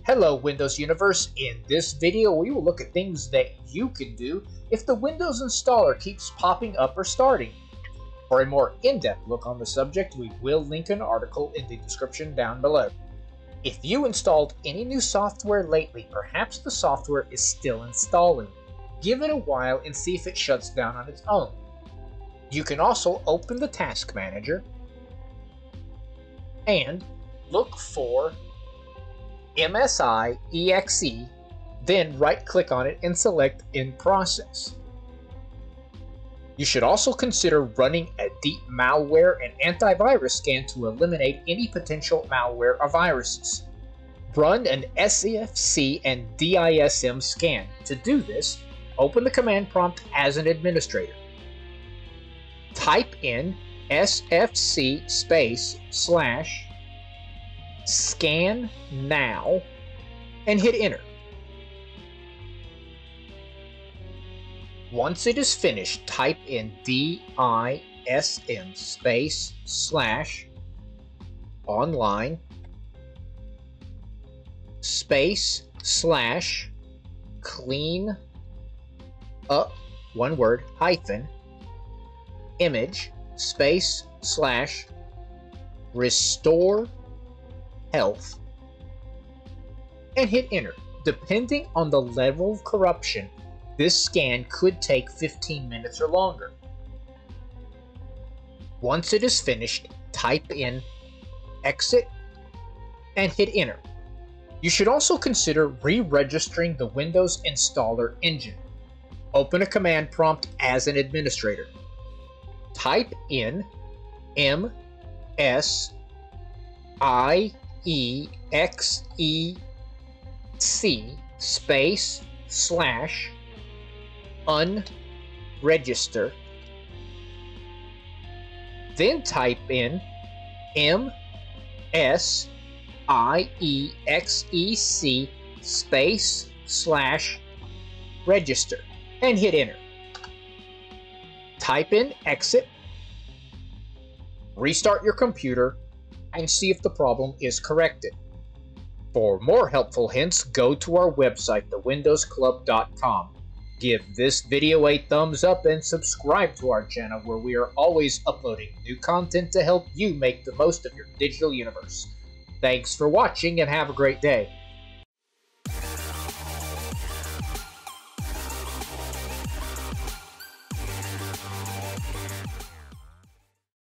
Hello Windows Universe. In this video we will look at things that you can do if the Windows installer keeps popping up or starting. For a more in-depth look on the subject, we will link an article in the description down below. If you installed any new software lately, perhaps the software is still installing. Give it a while and see if it shuts down on its own. You can also open the Task Manager and look for msiexec, then right-click on it and select In Process. You should also consider running a deep malware and antivirus scan to eliminate any potential malware or viruses. Run an SFC and DISM scan. To do this, open the command prompt as an administrator. Type in sfc /scan now and hit enter. Once it is finished, type in DISM /online /clean up, one word, hyphen, image /restore health and hit enter. Depending on the level of corruption, this scan could take 15 minutes or longer. Once it is finished, type in exit and hit enter. You should also consider re-registering the Windows installer engine. Open a command prompt as an administrator. Type in msiexec /unregister, then type in msiexec /register and hit enter. Type in exit, restart your computer, and see if the problem is corrected. For more helpful hints, go to our website, thewindowsclub.com. Give this video a thumbs up and subscribe to our channel, where we are always uploading new content to help you make the most of your digital universe. Thanks for watching and have a great day.